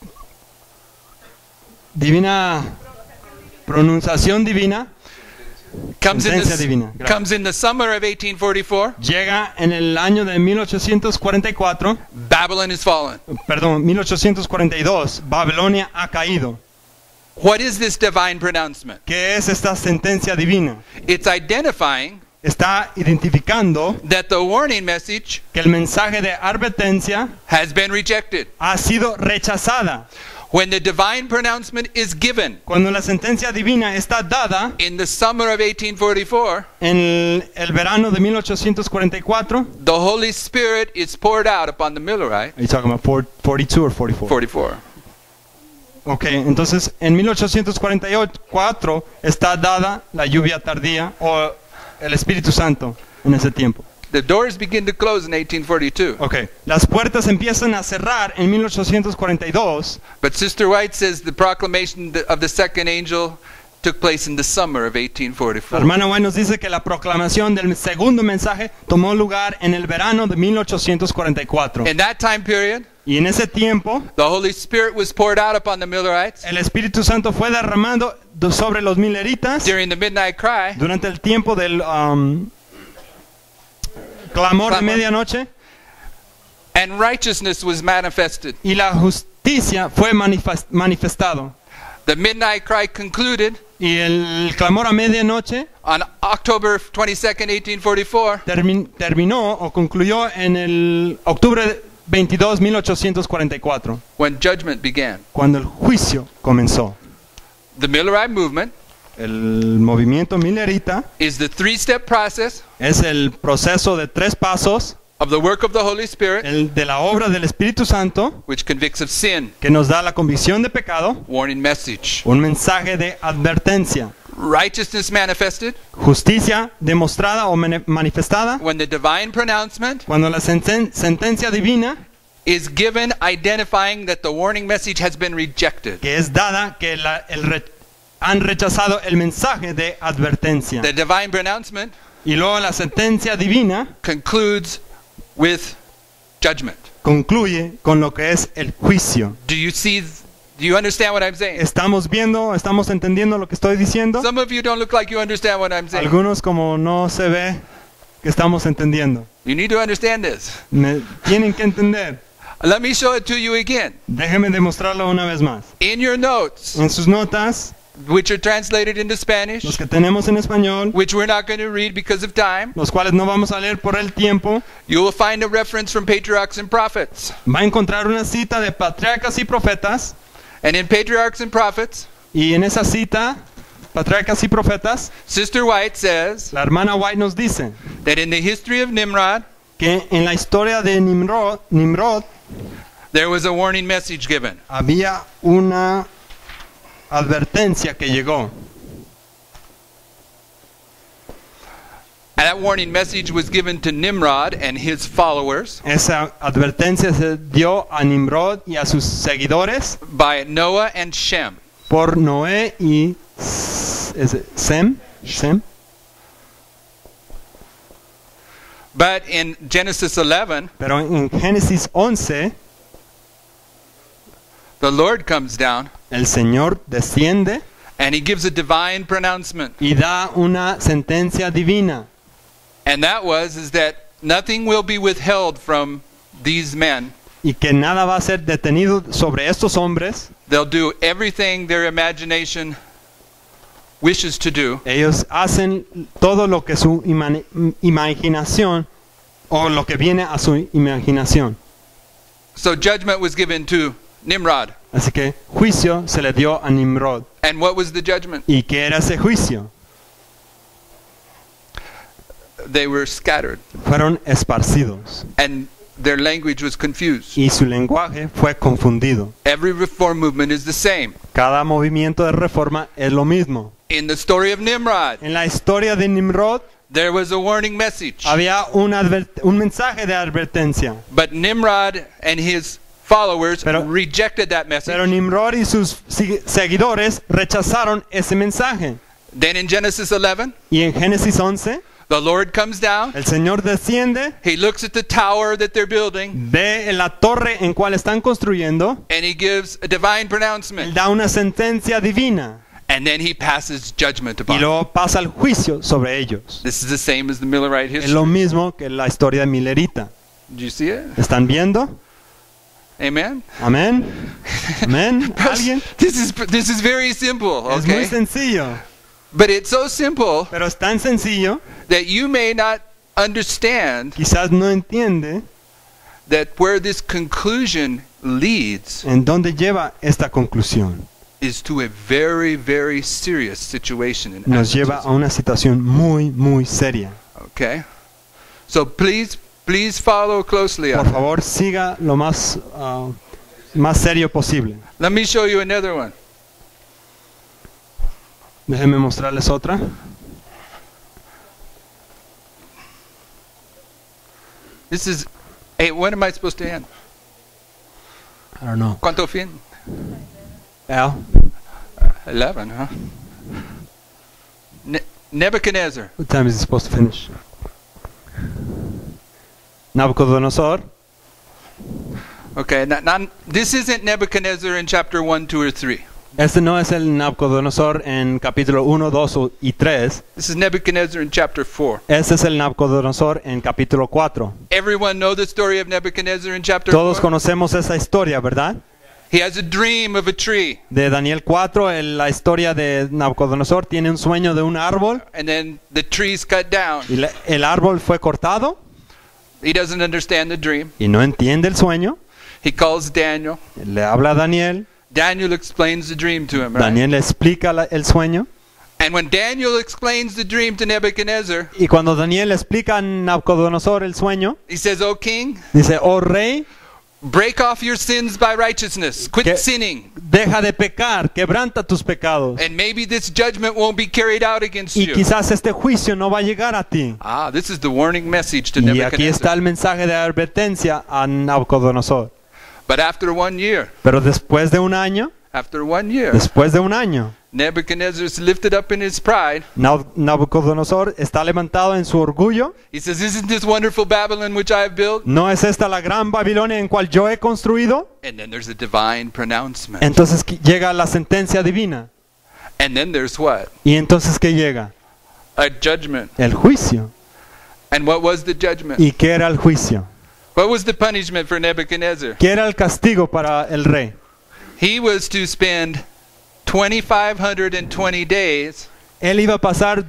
divina pronunciación divina comes in, sentencia divina. the, Gracias. comes in the summer of 1844. Llega en el año de 1844, Babylon is fallen. perdón, 1842, Babilonia ha caído. What is this divine pronouncement? ¿Qué es esta sentencia divina? It's identifying Está identificando that the warning message que el mensaje de advertencia has been rejected. ha sido rechazada. When the divine pronouncement is given Cuando la sentencia divina está dada in the summer of 1844, en el verano de 1844, the Holy Spirit is poured out upon the Millerites. are you talking about 42 or 44? 44. Ok, entonces en 1844 está dada la lluvia tardía o el Espíritu Santo en ese tiempo. The doors begin to close in 1842. Ok, las puertas empiezan a cerrar en 1842, But Sister White says the proclamation of the second angel took place in the summer of la 1844. hermana White nos dice que la proclamación del segundo mensaje tomó lugar en el verano de 1844. In that time period, Y en ese tiempo, the Holy Spirit was poured out upon the Millerites el Espíritu Santo fue derramado sobre los mileritas during the midnight cry, durante el tiempo del clamor de medianoche, and righteousness was manifested. y la justicia fue manifestado. The midnight cry concluded Y el clamor a medianoche on October 22nd, 1844, terminó o concluyó en el octubre 22, 1844, when judgment began. cuando el juicio comenzó. The Millerite movement El movimiento millerita is the three-step process es el proceso de 3 pasos, of the work of the Holy Spirit, el de la obra del Espíritu Santo, which convicts of sin, que nos da la convicción de pecado, warning message, un mensaje de advertencia, righteousness manifested justicia demostrada o manifestada, when the divine pronouncement cuando la sentencia divina is given identifying that the warning message has been rejected. que es dada, que han rechazado el mensaje de advertencia. The divine pronouncement Y luego la sentencia divina concludes with judgment. concluye con lo que es el juicio. Do you understand what I'm saying? ¿Estamos entendiendo lo que estoy diciendo? Some of you don't look like you understand what I'm saying. Algunos como no se ve que estamos entendiendo. You need to understand this. Tienen que entender. Let me show it to you again. Déjeme demostrarlo una vez más. In your notes, En sus notas, which are translated into Spanish, los que tenemos en español, which we're not going to read because of time, los cuales no vamos a leer por el tiempo, you will find a reference from Patriarchs and Prophets. va a encontrar una cita de patriarcas y profetas, And in Patriarchs and Prophets, y en esa cita, patriarcas y profetas, Sister White says la hermana White nos dice that in the history of Nimrod, que en la historia de Nimrod there was a warning message given. había una advertencia que llegó. And that warning message was given to Nimrod and his followers Esa advertencia se dio a Nimrod y a sus seguidores by Noah and Shem. por Noé y Sem. But in Genesis 11, Pero en Génesis 11, the Lord comes down el Señor desciende and he gives a divine pronouncement. y da una sentencia divina. And that is that nothing will be withheld from these men. Y que nada va a ser detenido sobre estos hombres. They'll do everything their imagination wishes to do. Ellos hacen todo lo que su imaginación o lo que viene a su imaginación. So judgment was given to Nimrod. Así que juicio se le dio a Nimrod. And what was the judgment? ¿Y qué era ese juicio? They were scattered Fueron esparcidos and their language was confused. y su lenguaje fue confundido. Every reform movement is the same. Cada movimiento de reforma es lo mismo. In the story of Nimrod, En la historia de Nimrod there was a warning message. había un mensaje de advertencia. But Nimrod and his followers Pero- rejected that Pero message. Nimrod y sus seguidores rechazaron ese mensaje. Then in Genesis 11, Y en Génesis 11, the Lord comes down. el Señor desciende, He looks at the tower that they're building ve la torre en cual están construyendo, and he gives a divine él pronouncement. da una sentencia divina And then he passes judgment y upon them. luego pasa el juicio sobre ellos. This is the same as the Millerite Es lo history. mismo que la historia de Millerita. Do you see it? ¿Están viendo? Amen? Amén. Amén. ¿Alguien? This is very simple, Es muy okay? sencillo. But it's so simple Pero es tan sencillo, that you may not understand quizás no entiende that where this conclusion leads en dónde lleva esta conclusión. is to a very, very serious situation in Nos lleva a Adventism. una situación muy, muy seria. Okay? So please follow closely Por on that. favor, siga lo más serio posible. Let me show you another one. Déjenme mostrarles otra. This is, hey, when am I supposed to end? I don't know. ¿Cuánto fin? Al, 11, huh? Nebuchadnezzar. what time is it supposed to finish? Nabucodonosor. Okay, now, this isn't Nebuchadnezzar in chapter 1, 2, or 3. Este no es el Nabucodonosor en capítulo 1, 2 y 3. This is Nebuchadnezzar in chapter 4. Este es el Nabucodonosor en capítulo 4. Everyone know the story of Nebuchadnezzar in chapter Todos 4? conocemos esa historia, ¿verdad? He has a dream of a tree, De Daniel 4, la historia de Nabucodonosor tiene un sueño de un árbol and then the tree's cut down. y el árbol fue cortado He doesn't understand the dream. y no entiende el sueño. He calls Daniel. Le habla a Daniel. Daniel explains the dream to him, right? Daniel le explica el sueño. And when Daniel explains the dream to Nebuchadnezzar, Y cuando Daniel le explica a Nabucodonosor el sueño, he says, "O king, dice, oh rey, break off your sins by righteousness. Quit Que- sinning. deja de pecar, quebranta tus pecados. And maybe this judgment won't be carried out against Y you." quizás este juicio no va a llegar a ti. Ah, this is the warning message to Y aquí está Nebuchadnezzar. el mensaje de advertencia a Nabucodonosor. But after 1 year, Pero después de un año, Nebuchadnezzar is lifted up in his pride. Nabucodonosor está levantado en su orgullo. He says, "Isn't this wonderful Babylon which I have built?" ¿No es esta la gran Babilonia en cual yo he construido? And then there's a divine pronouncement. Entonces llega la sentencia divina. And then there's what? ¿Y entonces qué llega? A judgment. El juicio. And what was the judgment? ¿Y qué era el juicio? What was the punishment for Nebuchadnezzar? ¿Qué era el castigo para el rey? He was to spend 2,520 days Él iba a pasar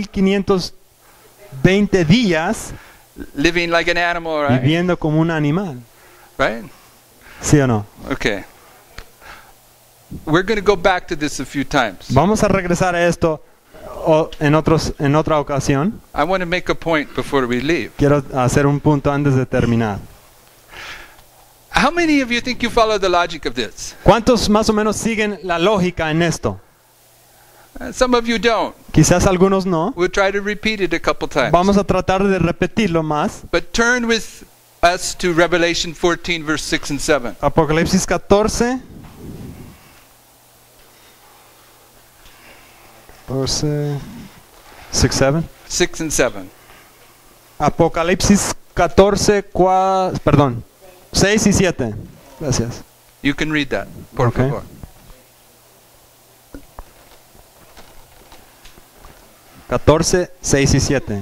2520 días living like an animal, right? viviendo como un animal. Right? ¿Sí o no? Okay. We're going to go back to this a few times. Vamos a regresar a esto en otra ocasión. I want to make a point before we leave. Quiero hacer un punto antes de terminar. How many of you think you follow the logic of this? ¿Cuántos más o menos siguen la lógica en esto? Some of you don't. Quizás algunos no. We'll try to repeat it a couple times. Vamos a tratar de repetirlo más. But turn with us to Revelation 14, verse 6 and 7. Apocalipsis 14. 14, 6, 7. 6 and 7. Apocalipsis 14, 6 y 7. Gracias. You can read that, por Okay. favor. 14, 6 y 7.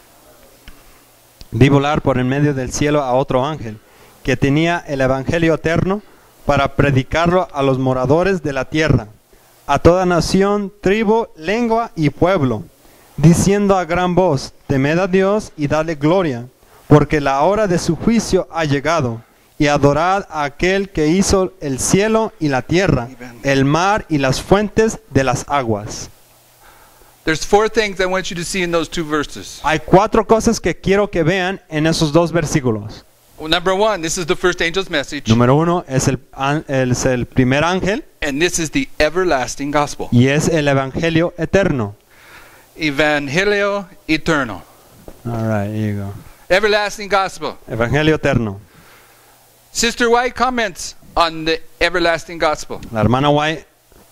Vi volar por en medio del cielo a otro ángel, que tenía el evangelio eterno para predicarlo a los moradores de la tierra, a toda nación, tribu, lengua y pueblo, diciendo a gran voz: temed a Dios y dadle gloria, porque la hora de su juicio ha llegado, y adorad a aquel que hizo el cielo y la tierra, el mar y las fuentes de las aguas. There's four things I want you to see in those two verses. Hay 4 cosas que quiero que vean en esos 2 versículos. Well, number one, this is the first angel's message, Número 1 es el primer ángel and this is the everlasting gospel. y es el evangelio eterno. Evangelio eterno. All right, here you go. Everlasting gospel. Evangelio eterno. Sister White comments on the everlasting gospel. La hermana White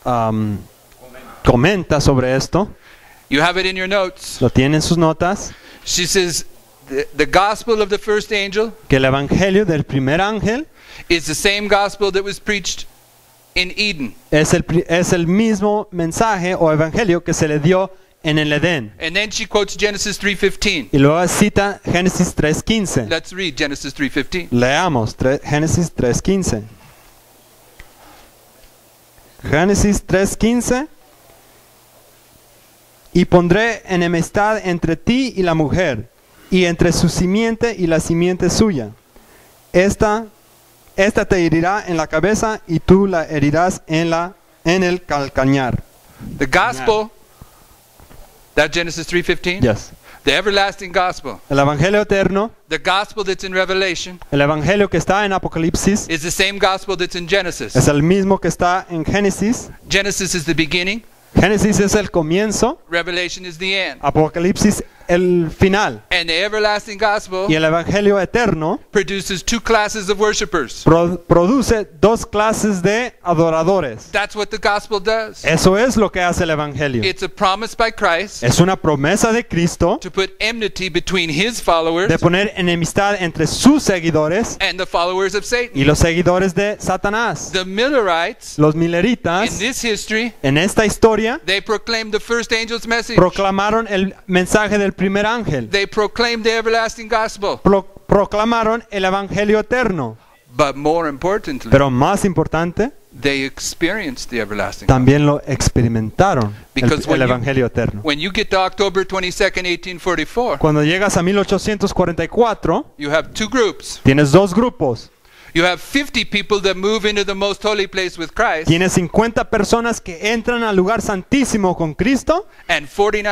comenta sobre esto. You have it in your notes. Lo tiene en sus notas. She says the gospel of the first angel Que el evangelio del primer ángel is the same gospel that was preached in Eden. es el mismo mensaje o evangelio que se le dio en el Edén. And then she quotes Genesis 3:15. Y luego cita Génesis 3:15. Let's read Genesis 3:15. Leamos Génesis 3:15. Génesis 3:15. Y pondré enemistad entre ti y la mujer, y entre su simiente y la simiente suya. Esta te herirá en la cabeza y tú la herirás en el calcañar. The gospel, that Genesis 3:15, Yes. the everlasting gospel, El evangelio eterno, the gospel that's in Revelation, el evangelio que está en Apocalipsis, is the same gospel that's in Genesis. es el mismo que está en Génesis. Genesis is the beginning, Génesis es el comienzo, Revelation is the end. Apocalipsis el final. And the everlasting gospel Y el evangelio eterno produces two classes of worshipers. produce 2 clases de adoradores. That's what the gospel does. Eso es lo que hace el evangelio. It's a promise by Christ Es una promesa de Cristo to put enmity between his followers de poner enemistad entre sus seguidores and the followers of y Satan. los seguidores de Satanás. The Millerites, Los in mileritas, this history, en esta historia, they proclaimed the first angel's message. proclamaron el mensaje del primer ángel. They proclaimed the everlasting gospel. Proclamaron el evangelio eterno. But more importantly, Pero más importante, they experienced the everlasting gospel. también lo experimentaron, Because el evangelio eterno. When you get to October 22nd, 1844, Cuando llegas a 1844, you have two groups. tienes 2 grupos. You have 50 people that move into the most holy place with Christ, Tienes 50 personas que entran al lugar santísimo con Cristo and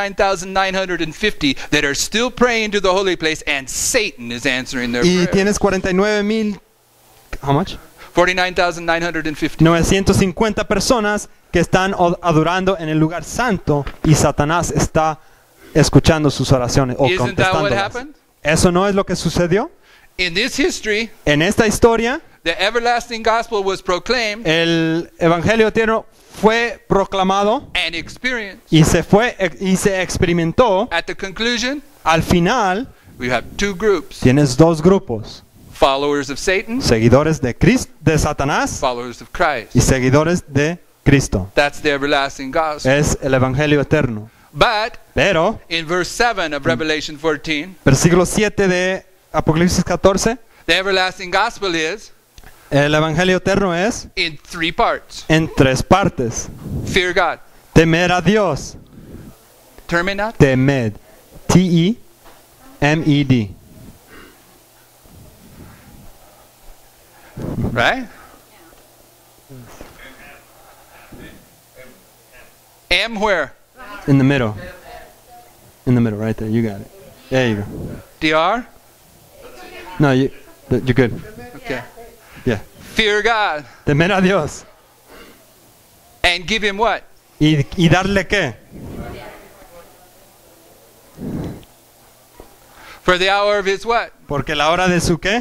49,950 that are still praying to the holy place, and Satan is answering their y prayers. tienes 49,000, how much? 49,950. 950 personas que están adorando en el lugar santo y Satanás está escuchando sus oraciones o Isn't that what contestándolas. happened? ¿Eso no es lo que sucedió? In this history, En esta historia, the everlasting gospel was proclaimed el evangelio eterno fue proclamado and experienced. y se experimentó. At the conclusion, Al final, we have two groups: tienes 2 grupos: followers of Satan, seguidores de Satanás followers of Christ. y seguidores de Cristo. That's the everlasting gospel. Es el evangelio eterno. But Pero, in verse 7 of Revelation 14, versículo 7 de Apocalipsis 14, the everlasting gospel is el evangelio eterno es in 3 parts. en 3 partes. Fear God. Temer a Dios. Terminat. Temed. T-E-M-E-D. Right? M where? In the middle. In the middle, right there. You got it. There you go. DR? No, you're good. Okay. Yeah. Fear God. Temer a Dios. And give him what? ¿Y darle qué? For the hour of his what? Porque la hora de su qué?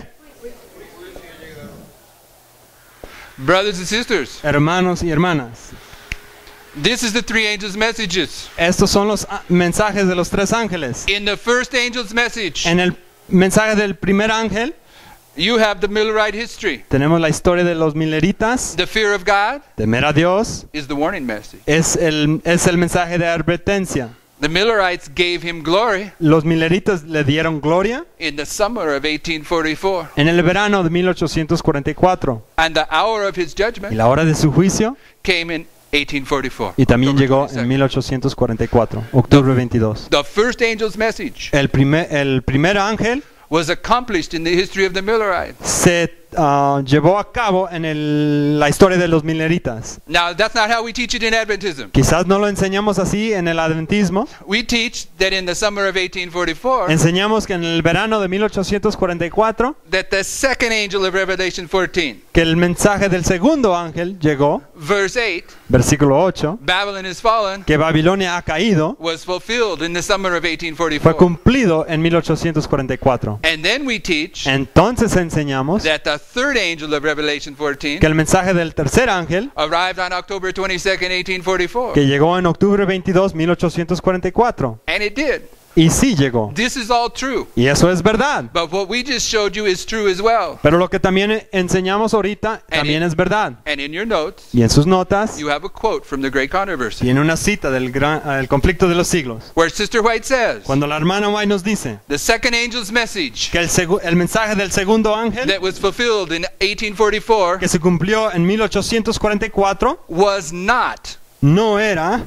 Brothers and sisters, Hermanos y hermanas. this is the three angels' messages. Estos son los mensajes de los tres ángeles. In the first angel's message, En el mensaje del primer ángel you have the Millerite history. tenemos la historia de los mileritas. The fear of God Temer a Dios is the warning message. es el mensaje de advertencia. The Millerites gave him glory Los mileritas le dieron gloria in the summer of 1844. en el verano de 1844. And the hour of his Y judgment la hora de su juicio came in 1844. y también October llegó 22nd. en 1844, octubre 22. The first angel's message El primer ángel was accomplished in the history of the Millerites. se llevó a cabo en la historia de los mileritas. Now, that's not how we teach it in Adventism. Quizás no lo enseñamos así en el adventismo. We teach that in the summer of 1844, Enseñamos que en el verano de 1844 that the second angel of Revelation 14, que el mensaje del segundo ángel llegó, verse 8, versículo 8, Babylon is fallen, que Babilonia ha caído, was fulfilled in the summer of fue 1844. cumplido en 1844. And then we teach Entonces enseñamos that the third angel of Revelation 14 que el mensaje del tercer ángel, arrived on October 22nd, 1844. que llegó en octubre 22, 1844. And it did. Y sí llegó. This is all true. Y eso es verdad. But what we just showed you is true as well. Pero lo que también enseñamos ahorita también es verdad. And in your notes, Y en sus notas you have a quote from the Great Controversy, tiene una cita del conflicto de los siglos. where Sister White says, Cuando la hermana White nos dice the second angel's message que el mensaje del segundo ángel that was fulfilled in 1844 que se cumplió en 1844 was not no era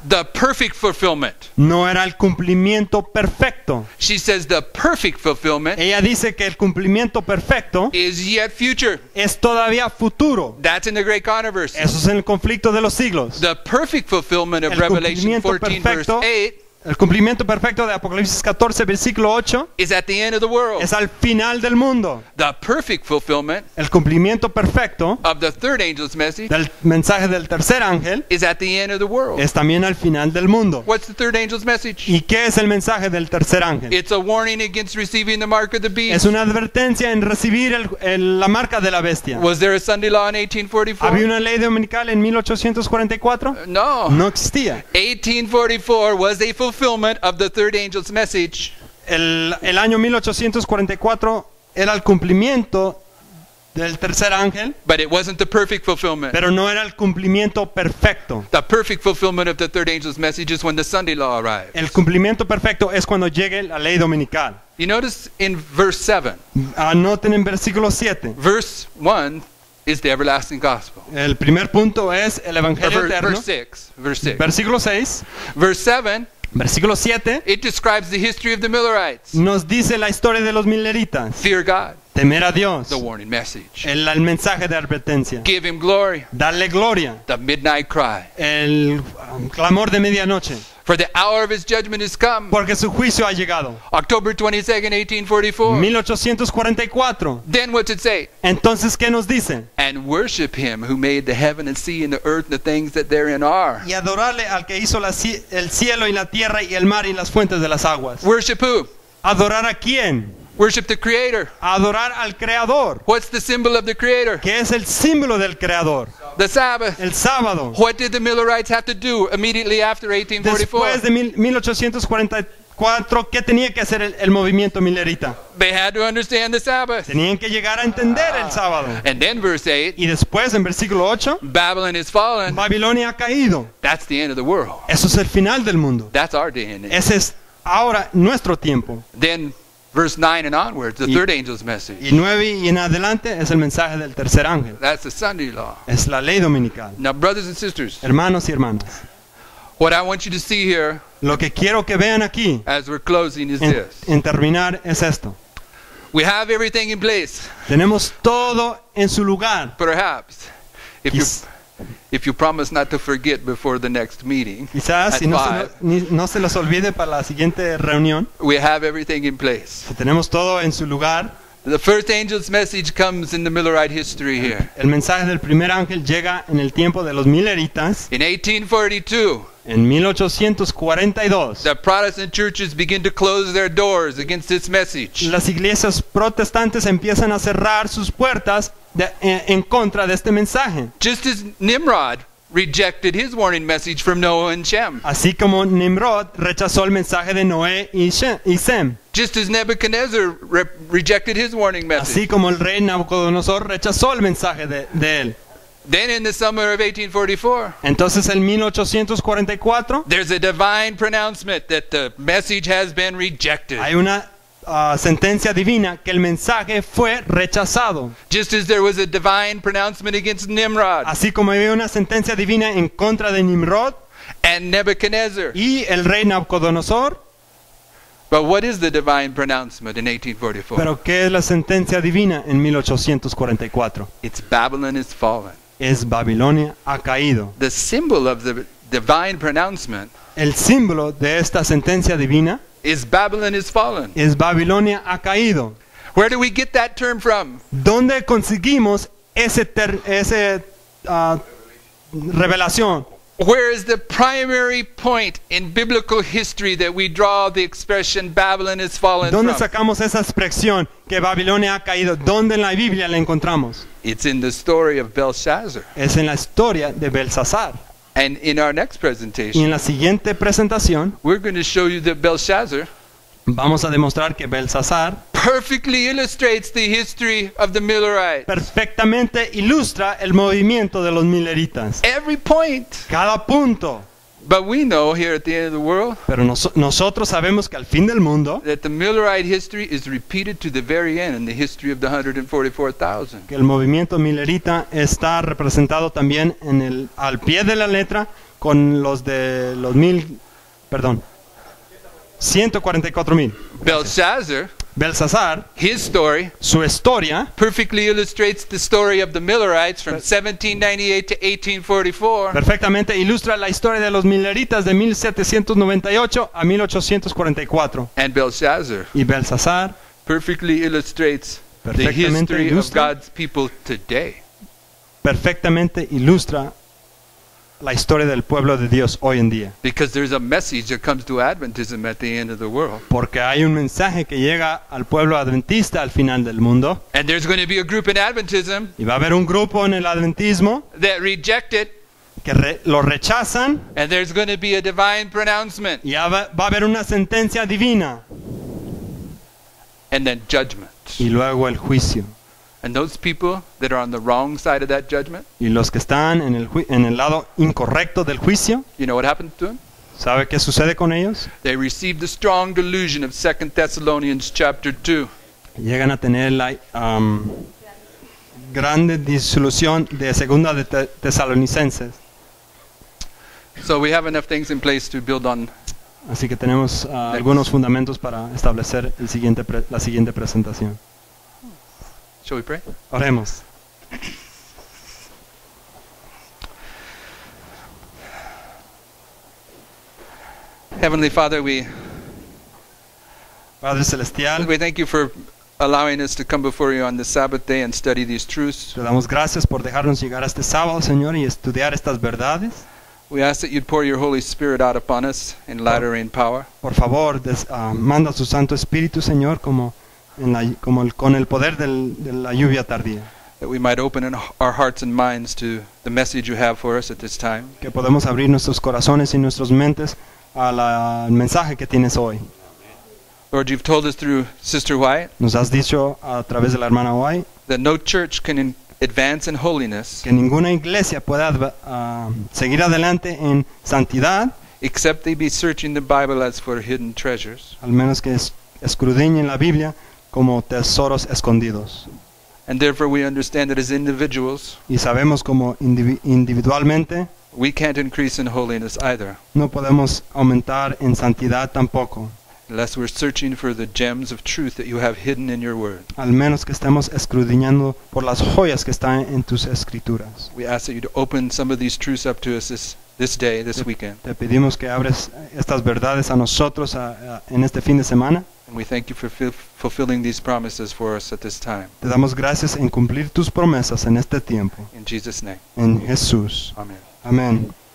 el cumplimiento perfecto. She says the perfect fulfillment Ella dice que el cumplimiento perfecto is yet future. es todavía futuro. That's in the Great Controversy. Eso es en el conflicto de los siglos. The perfect fulfillment of El Revelation cumplimiento 14 verse perfecto 8 El cumplimiento perfecto de Apocalipsis 14, versículo 8, is at the end of the world. es al final del mundo. The perfect fulfillment El cumplimiento perfecto of the third angel's message del mensaje del tercer ángel is at the end of the world. es también al final del mundo. What's the third angel's message? ¿Y qué es el mensaje del tercer ángel? It's a warning against receiving the mark of the beast. Es una advertencia en recibir la marca de la bestia. Was there a Sunday law in 1844? ¿Había una ley dominical en 1844? No. No existía. 1844 was a fulfillment of the third angel's message. El año 1844 era el cumplimiento del tercer ángel, But it wasn't the perfect fulfillment. pero no era el cumplimiento perfecto. The perfect fulfillment of the third angel's message is when the Sunday law arrives. El cumplimiento perfecto es cuando llegue la ley dominical. You notice in verse 7, Anoten en versículo 7. verse 1 is the everlasting gospel. El primer punto es el evangelio eterno. Verse 6. Versículo 6. Verse 7, Versículo 7 it describes the history of the Millerites. nos dice la historia de los mileritas. Fear God, Temer a Dios. the warning message. El mensaje de advertencia. Give him glory, Darle gloria. the midnight cry. El clamor de medianoche. For the hour of his judgment is come. Porque su juicio ha llegado. October 22nd, 1844. 1844. Then what's it say? Entonces, ¿qué nos dice? And worship him who made the heaven and sea and the earth and the things that therein are. Y adorarle al que hizo el cielo y la tierra y el mar y las fuentes de las aguas. Worship who? ¿Adorar a quién? Worship the Creator. Adorar al Creador. What's the symbol of the Creator? ¿Qué es el símbolo del Creador? The Sabbath. El sábado. What did the Millerites have to do immediately after 1844? Después de 1844, ¿qué tenía que hacer el movimiento milerita? They had to understand the Sabbath. Tenían que llegar a entender el sábado. And then verse 8, Y después, en versículo 8, Babylon is fallen. Babilonia ha caído. That's the end of the world. Eso es el final del mundo. That's our day and age. Ese es ahora nuestro tiempo. Then verse 9 and onwards, the third angel's message. Y 9 y en adelante es el mensaje del tercer ángel. That's the Sunday law. Es la ley dominical. Now, brothers and sisters, Hermanos y hermanas, what I want you to see here lo que quiero que vean aquí as we're closing is this. en terminar es esto. We have everything in place. Tenemos todo en su lugar. Perhaps, if you promise not to forget before the next meeting, Quizás at si no five, no se los olvide para la siguiente reunión. we have everything in place. Si tenemos todo en su lugar. The first angel's message comes in the Millerite history here. El mensaje del primer ángel llega en el tiempo de los mileritas. In 1842, En 1842, the Protestant churches begin to close their doors against this message. las iglesias protestantes empiezan a cerrar sus puertas en contra de este mensaje. Just as Nimrod rejected his warning message from Noah and Shem. Así como Nimrod rechazó el mensaje de Noé y Sem. Just as Nebuchadnezzar rejected his warning message. Así como el rey Nabucodonosor rechazó el mensaje de él. Then in the summer of 1844, Entonces en 1844 there's a divine pronouncement that the message has been rejected. hay una sentencia divina que el mensaje fue rechazado. Just as there was a divine pronouncement against Nimrod Así como había una sentencia divina en contra de Nimrod and Nebuchadnezzar. y el rey Nabucodonosor. But what is the divine pronouncement in 1844? Pero ¿qué es la sentencia divina en 1844? It's Babylon is fallen. Es Babilonia ha caído. The symbol of the divine pronouncement El símbolo de esta sentencia divina is Babylon is fallen. es Babilonia ha caído. Where do we get that term from? ¿Dónde conseguimos ese revelación? Where is the primary point in biblical history that we draw the expression Babylon is fallen ¿Dónde from? sacamos esa expresión que Babilonia ha caído? ¿Dónde en la Biblia la encontramos? It's in the story of Belshazzar. Es en la historia de Belsasar. And in our next Y presentation, en la siguiente presentación we're going to show you that Belshazzar vamos a demostrar que Belsasar perfectly illustrates the history of the Millerites. perfectamente ilustra el movimiento de los mileritas. Every point. Cada punto. But we know here at the end of the world Pero nosotros sabemos que al fin del mundo, that the Millerite history is repeated to the very end in the history of the 144,000. que el movimiento milerita está representado también al pie de la letra con los de los 144,000. Belshazzar, Belsasar, his story, su historia perfectly illustrates the story of the Millerites from 1798 to 1844. perfectamente ilustra la historia de los mileritas de 1798 a 1844. And Belshazzar Y Belsasar perfectly illustrates the Perfectamente history of ilustra. God's people today. perfectamente ilustra la historia del pueblo de Dios hoy en día. Because there's a message that comes to Adventism at the end of the world. Porque hay un mensaje que llega al pueblo adventista al final del mundo. And there's going to be a group in Adventism Y va a haber un grupo en el adventismo that reject it, que lo rechazan. and there's going to be a divine pronouncement Y va a haber una sentencia divina. and then judgment. Y luego el juicio. And those people that are on the wrong side of that judgment, Y los que están en el lado incorrecto del juicio, you know what happens to them? ¿sabe qué sucede con ellos? They receive the strong delusion of 2 Thessalonians chapter 2. Llegan a tener la grande disolución de segunda de Tesalonicenses. So we have enough things in place to build on. Así que tenemos algunos fundamentos para establecer la siguiente presentación. Shall we pray? Oremos. Heavenly Father, we Padre Celestial, thank you for allowing us to come before you on the Sabbath day and study these truths. te damos gracias por dejarnos llegar a este sábado, Señor, y estudiar estas verdades. We ask that you'd pour your Holy Spirit out upon us in latter-rain power. Por favor, manda su Santo Espíritu, Señor, con el poder de la lluvia tardía. That we might open our hearts and minds to the message you have for us at this time. Que podemos abrir nuestros corazones y nuestras mentes al mensaje que tienes hoy. Lord, you've told us through Sister White Nos has dicho a través de la hermana White that no church can advance in holiness que ninguna iglesia pueda seguir adelante en santidad, except they be searching the Bible as for hidden treasures. al menos que escudriñen la Biblia como tesoros escondidos. And therefore we understand that as individuals, Y sabemos como individualmente we can't increase in holiness either, no podemos aumentar en santidad tampoco, unless we're searching for the gems of truth that you have hidden in your word. al menos que estemos escudriñando por las joyas que están en tus escrituras. We ask that you to open some of these truths up to us this day, this weekend. Te pedimos que abres estas verdades a nosotros en este fin de semana. And we thank you for fulfilling these promises for us at this time. Te damos gracias en cumplir tus promesas en este tiempo. In Jesus' name, En Jesús. amen. Amén.